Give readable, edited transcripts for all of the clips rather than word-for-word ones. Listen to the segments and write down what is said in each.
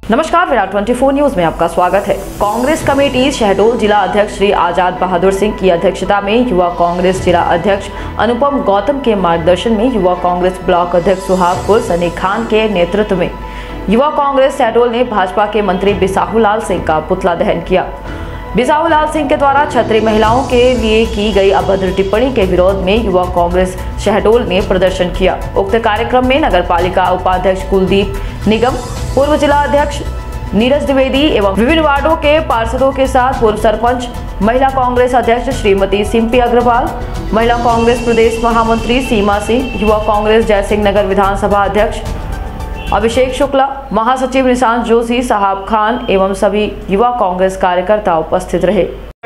नमस्कार, विराट 24 न्यूज में आपका स्वागत है। कांग्रेस कमेटी शहडोल जिला अध्यक्ष श्री आजाद बहादुर सिंह की अध्यक्षता में युवा कांग्रेस जिला अध्यक्ष अनुपम गौतम के मार्गदर्शन में युवा कांग्रेस ब्लॉक अध्यक्ष सुहागपुर सनी खान के नेतृत्व में युवा कांग्रेस शहडोल ने भाजपा के मंत्री बिसाहूलाल सिंह का पुतला दहन किया। बिसाहूलाल सिंह के द्वारा छत्री महिलाओं के लिए की गई अभद्र टिप्पणी के विरोध में युवा कांग्रेस शहडोल ने प्रदर्शन किया। उक्त कार्यक्रम में नगर पालिका उपाध्यक्ष कुलदीप निगम, पूर्व जिला अध्यक्ष नीरज द्विवेदी एवं विभिन्न वार्डों के पार्षदों के साथ पूर्व सरपंच, महिला कांग्रेस अध्यक्ष श्रीमती सिंपी अग्रवाल, महिला कांग्रेस प्रदेश महामंत्री सीमा सिंह, युवा कांग्रेस जयसिंह नगर विधानसभा अध्यक्छ अभिषेक शुक्ला, महासचिव निशांत जोशी, साहब खान एवं सभी युवा कांग्रेस कार्यकर्ता उपस्थित रहे।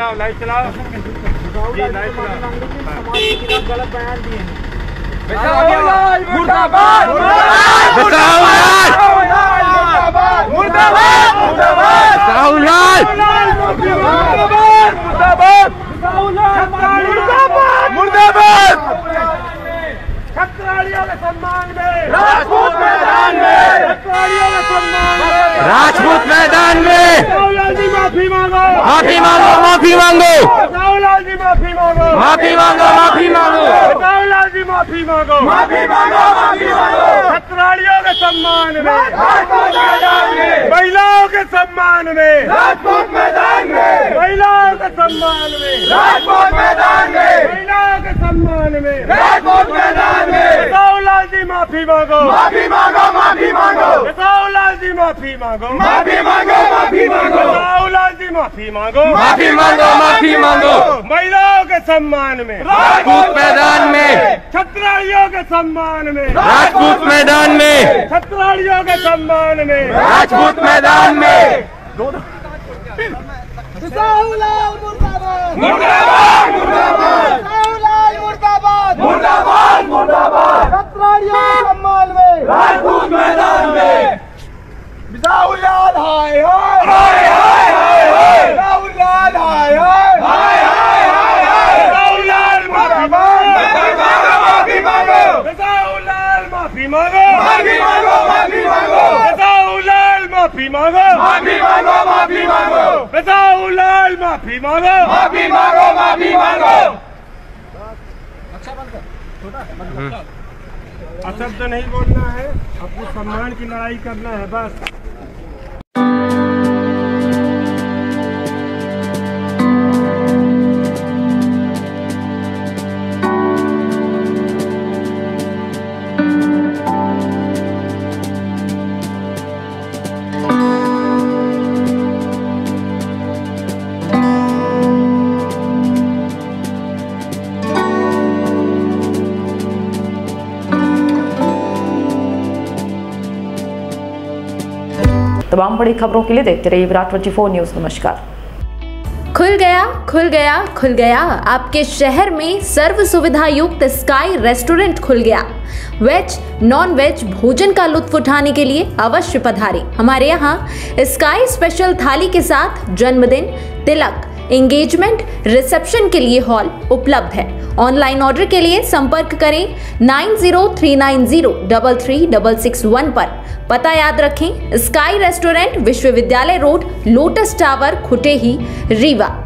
राजपूत मैदान में माफी मांगो, माफी मांगो, माफी मांगो, माफी मांगो, माफी मांगो, माफी मांगो, माफी मांगो, माफी मांगो। छत्रालियों के सम्मान में, महिलाओं के सम्मान में, राजपूत मैदान में, महिलाओं के सम्मान में, राजपूत मैदान में, महिलाओं के सम्मान में, राजपूत मैदान में। बिसाहूलाल जी माफी मांगो, माफी मांगो, माफी मांगो। बिसाहूलाल जी माफी मांगो, माफी मांगो, माफी मांगो। बिसाहूलाल जी माफी मांगो, माफी मांगो, माफी मांगो। महिलाओं के सम्मान में, राजपूत मैदान में, छत्रालियों के सम्मान में, राजपूत मैदान में, छत्रालियों के सम्मान में, राजपूत मैदान में। बिसाहूलाल मुर्दाबाद, मुर्दाबाद, मुर्दाबाद, बिसाहूलाल मुर्दाबाद, मुर्दाबाद, मुर्दाबाद। छत्रालियों के सम्मान में, राजपूत मैदान में। बिसाहूलाल हाय हाय, हाय हाय हाय हाय, बिसाहूलाल हाय हाय, हाय हाय हाय हाय। बिसाहूलाल माफी मांगो, माफी मांगो, बिसाहूलाल माफी मांगो, माफी मांगो, माफी मांगो। बिसाहूलाल माफी मांगो, माफी मांगो, माफी मांगो। बिसाहूलाल माफी मांगो, माफी मांगो, माफी मांगो। अशब्द नहीं बोलना है, अपने सम्मान की लड़ाई करना है बस। तमाम बड़ी खबरों के लिए देखते रहिए विराट 24 न्यूज। नमस्कार। खुल गया, खुल गया, खुल गया। आपके शहर में सर्व सुविधा युक्त स्काई रेस्टोरेंट खुल गया। वेज नॉन वेज भोजन का लुत्फ उठाने के लिए अवश्य पधारें। हमारे यहाँ स्काई स्पेशल थाली के साथ जन्मदिन, तिलक, एंगेजमेंट, रिसेप्शन के लिए हॉल उपलब्ध है। ऑनलाइन ऑर्डर के लिए संपर्क करें 9039033661 पर। पता याद रखें, sky restaurant, Vishwavidyalaya road, lotus tower, Khutehi, Rewa.